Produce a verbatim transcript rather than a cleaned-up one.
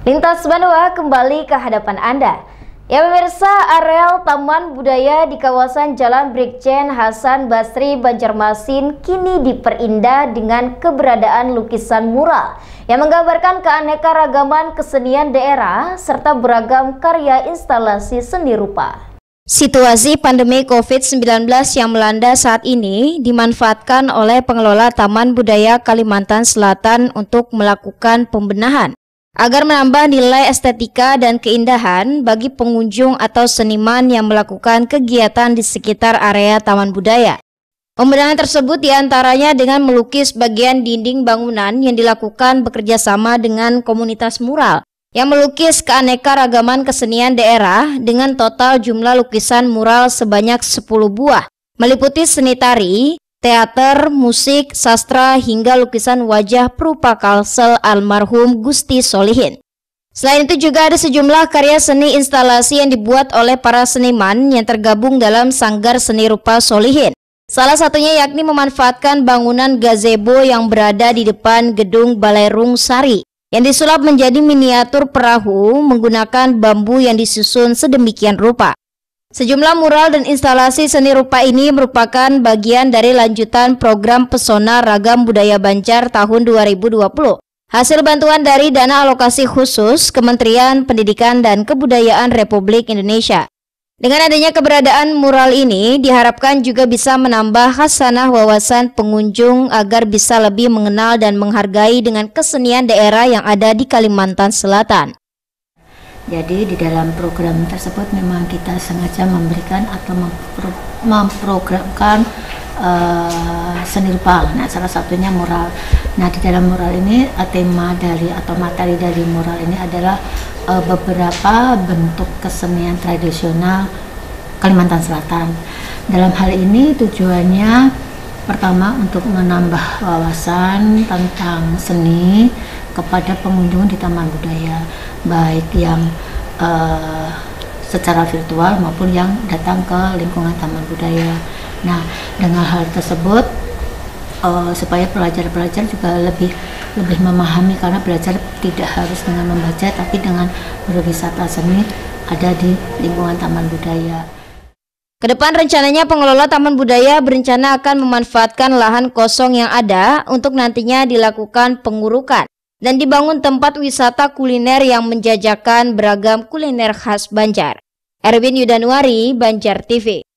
Lintas Banua kembali ke hadapan Anda. Ya pemirsa, areal Taman Budaya di kawasan Jalan Brigjen Hasan Basri, Banjarmasin kini diperindah dengan keberadaan lukisan mural yang menggambarkan keanekaragaman kesenian daerah serta beragam karya instalasi seni rupa. Situasi pandemi COVID sembilan belas yang melanda saat ini dimanfaatkan oleh pengelola Taman Budaya Kalimantan Selatan untuk melakukan pembenahan agar menambah nilai estetika dan keindahan bagi pengunjung atau seniman yang melakukan kegiatan di sekitar area Taman Budaya. Pembenahan tersebut diantaranya dengan melukis bagian dinding bangunan yang dilakukan bekerjasama dengan komunitas mural yang melukis keanekaragaman kesenian daerah dengan total jumlah lukisan mural sebanyak sepuluh buah, meliputi seni tari, teater, musik, sastra, hingga lukisan wajah perupa kalsel almarhum Gusti Solihin. Selain itu juga ada sejumlah karya seni instalasi yang dibuat oleh para seniman yang tergabung dalam Sanggar Seni Rupa Solihin. Salah satunya yakni memanfaatkan bangunan gazebo yang berada di depan gedung Balai Rung Sari yang disulap menjadi miniatur perahu menggunakan bambu yang disusun sedemikian rupa. Sejumlah mural dan instalasi seni rupa ini merupakan bagian dari lanjutan program Pesona Ragam Budaya Banjar tahun dua ribu dua puluh. Hasil bantuan dari dana alokasi khusus Kementerian Pendidikan dan Kebudayaan Republik Indonesia. Dengan adanya keberadaan mural ini diharapkan juga bisa menambah khasanah wawasan pengunjung agar bisa lebih mengenal dan menghargai dengan kesenian daerah yang ada di Kalimantan Selatan. Jadi di dalam program tersebut memang kita sengaja memberikan atau mempro memprogramkan uh, seni rupa. Nah, salah satunya mural. Nah, di dalam mural ini uh, tema dari atau materi dari mural ini adalah uh, beberapa bentuk kesenian tradisional Kalimantan Selatan. Dalam hal ini tujuannya pertama untuk menambah wawasan tentang seni kepada pengunjung di Taman Budaya, baik yang uh, secara virtual maupun yang datang ke lingkungan Taman Budaya. Nah, dengan hal tersebut uh, supaya pelajar-pelajar juga lebih lebih memahami, karena belajar tidak harus dengan membaca tapi dengan berwisata seni ada di lingkungan Taman Budaya. Kedepan rencananya pengelola Taman Budaya berencana akan memanfaatkan lahan kosong yang ada untuk nantinya dilakukan pengurukan dan dibangun tempat wisata kuliner yang menjajakan beragam kuliner khas Banjar. Erwin Yudanuari, Banjar T V.